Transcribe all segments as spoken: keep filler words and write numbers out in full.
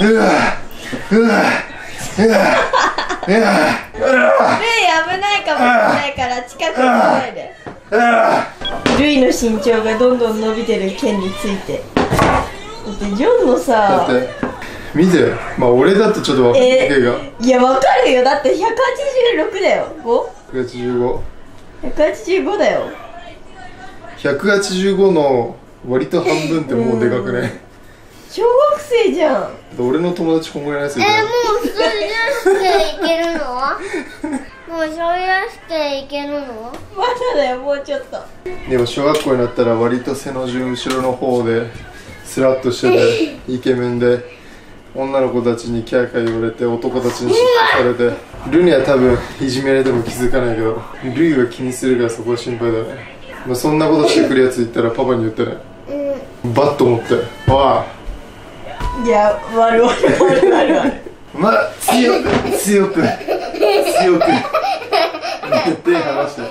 うわうわうわうわルイ危ないかもしれないから近くに来ないで。ルイの身長がどんどん伸びてる件について。だってジョンのさ、 だって見て、まあ俺だとちょっと分かんないけど、 いや分かるよ。だってひゃくはちじゅうろくだよ。 ご？ ひゃくはちじゅうごひゃくはちじゅうごだよ。 ひゃくはちじゅうごの割と半分ってもうでかくね。 小学生じゃん。 俺の友達こんぐらいのやついたえ、 よ。 もうそれしていけるの？もうそれしていけるの？ まだだよ、もうちょっと。 でも小学校になったら割と背の順後ろの方でスラッとしててイケメンで、女の子たちにキャーキャー言われて男たちに嫉妬されて、ルには多分いじめられても気づかないけど、ルイが気にするからそこは心配だね。まあ、そんなことしてくるやついったらパパに言ってね、うん、バッと持って「わあ」 いや、悪い悪い悪い悪い悪い。 まあ強く強く強く手離して。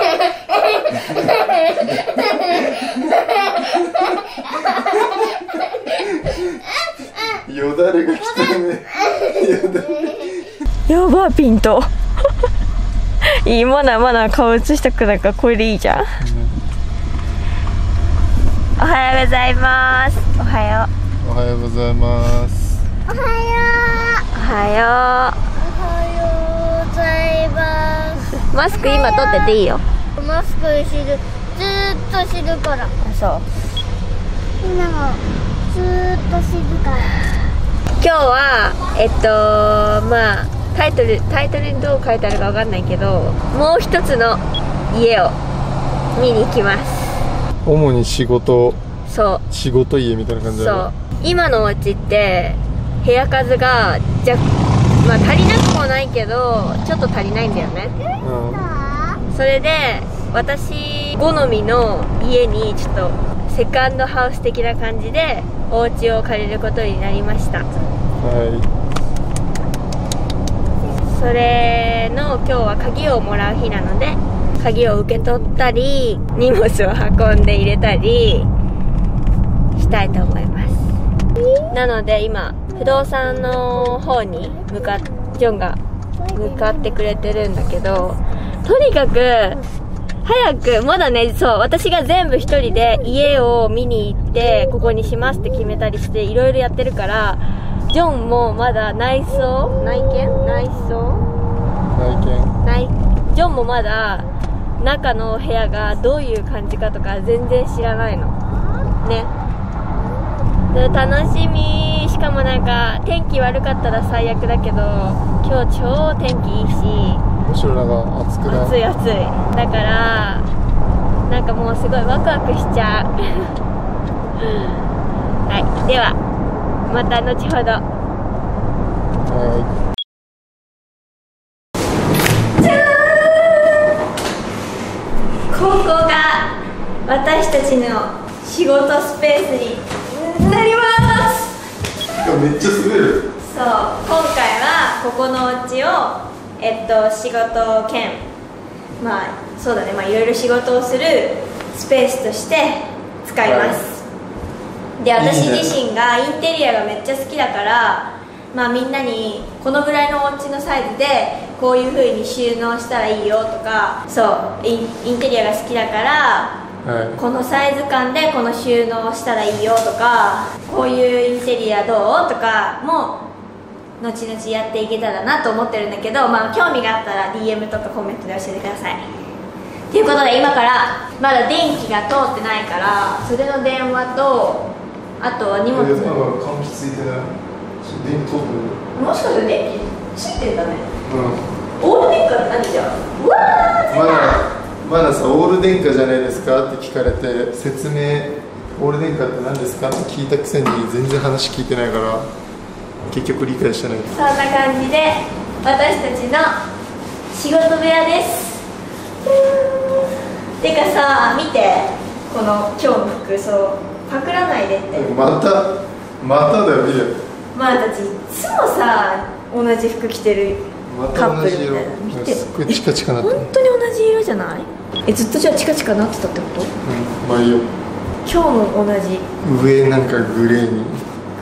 よだれがきたね。 やばピント。いい、まだまだ顔映したくないからこれでいいじゃん。おはようございます。おはよう。 おはようございます。 おはよう。 おはよおはようございます。 う。マスク今取ってていいよ。 マスクしてる。ずーっとしてるから。 あ、そう。 みんなもずーっとしてるから。 今日はえっとまあタイトルタイトルにどう書いてあるかわかんないけど、もう一つの家を見に行きます。 主に仕事、 そう仕事家みたいな感じだね。 そう、今のお家って部屋数がじゃ、まあ足りなくもないけどちょっと足りないんだよね。 うん、 それで私好みの家にちょっとセカンドハウス的な感じでお家を借りることになりました。 はそれの今日は鍵をもらう日なので、鍵を受け取ったり荷物を運んで入れたりしたいと思います。なので今不動産の方に向かっジョンが向かってくれてるんだけど、とにかく早く、まだね、そう、私が全部一人で家を見に行ってここにしますって決めたりしていろいろやってるから、ジョンもまだ内装内見内装い。内見。 内ジョンもまだ中の部屋がどういう感じかとか全然知らないのね。で楽しみ。しかもなんか天気悪かったら最悪だけど今日超天気いいし、 むしろなんか暑くない？ 暑い暑い。だからなんかもうすごいワクワクしちゃう。はい、ではまた後ほど。 はここが私たちの仕事スペースになります。 い。めっちゃ滑る。 そう、今回はここのお家をえっと仕事兼、まあそうだね、まあいろいろ仕事をするスペースとして使います。はい、で、私自身がインテリアがめっちゃ好きだから、まあみんなにこのぐらいのお家のサイズでこういう風に収納したらいいよとか、そうイン、インテリアが好きだから、はい、このサイズ感でこの収納したらいいよとか、こういうインテリアどうとかも後々やっていけたらなと思ってるんだけど、まあ興味があったら ディーエム とかコメントで教えてください。ということで今からまだ電気が通ってないから、それの電話とあとは荷物。 換気ついてない。電気通ってる。 もしかして電気ついてんだね。 うん。 オール電化って何じゃん。うわー、 まだまださ、オール電化じゃないですかって聞かれて、説明オール電化って何ですかって聞いたくせに全然話聞いてないから結局理解してない。 そんな感じで私たちの仕事部屋です。てかさ、見てこの今日の服装、パクらないでって。 またまただよ、見る。 まあ私いつもさ同じ服着てるカップルみたいな。見て、 すっごいチカチカなってる。 本当に同じ色じゃない？え、ずっとじゃあチカチカなってたってこと？ うん、まあいいよ。 今日も同じ。 上なんかグレーに。 グ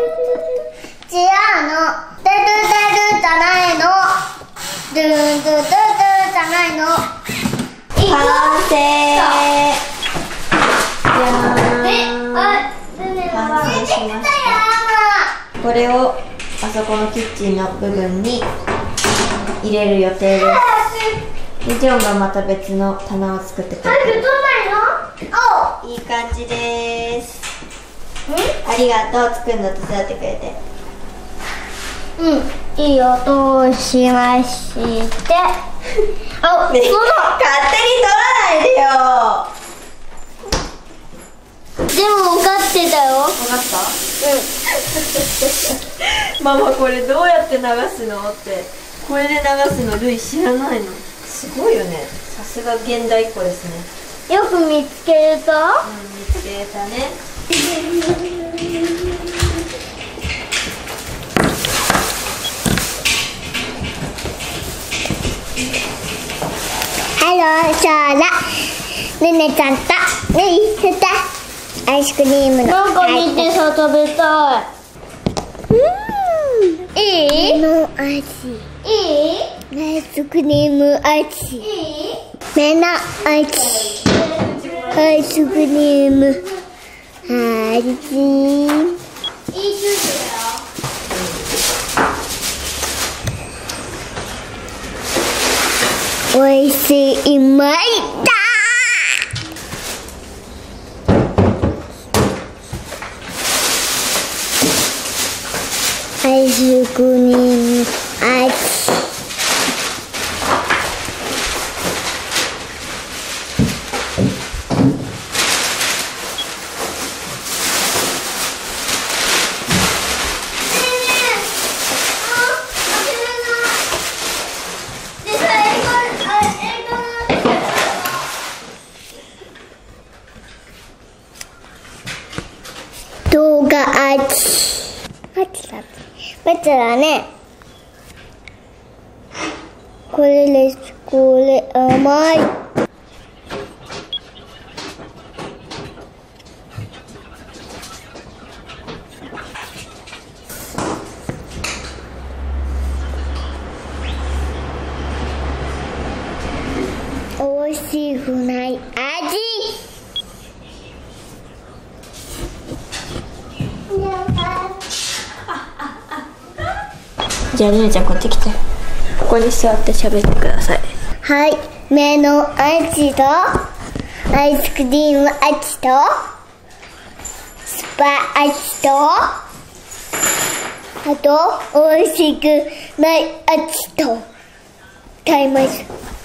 違うの。ドゥドゥドゥドゥじゃないの。ドゥドゥドゥドゥじゃないの。 完成。じゃーん。完成しました。これをあそこのキッチンの部分に入れる予定です。でジョンがまた別の棚を作ってくれてる。いい感じです。ありがとう、作るの手伝ってくれて。 うん、いい音しまして。あ、 ね、勝手に取らないでよ。 でも分かってたよ。 分かった？うん。ママこれどうやって流すのって。これで流すのルイ知らないの。すごいよね。さすが現代っ子ですね。 よく見つけると。 うん、見つけたね。 ハロー、そうだ。ねねちゃんとルイスだ。 イスクリームのなんか見てさ、食べたい。うん、いいの味。いいアイスクリーム味。いい目の味。アイスクリーム味。いいおいしい、うまいだ。アイスクリーム味。動画味。バツだバツだね。これです。これ甘い。おいしくない味。 じゃあルナちゃんこっち来て、ここに座って喋ってください。 はい、目の味とアイスクリーム味とスパ味とあとおいしくない味と買います。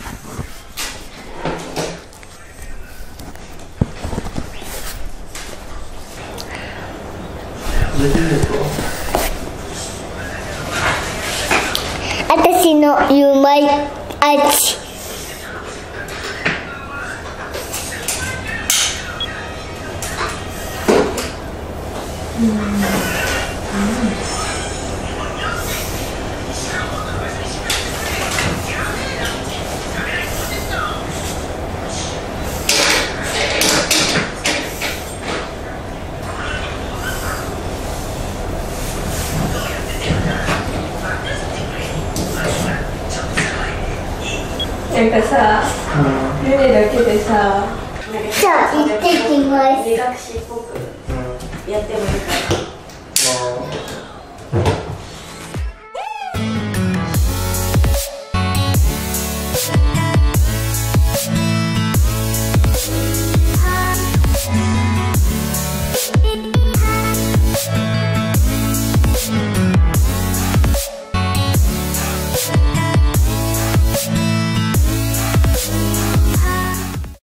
私のうまい味。 なんかさ、ルネだけでさ、 じゃあ行ってきます。 目隠しっぽくやってもいい？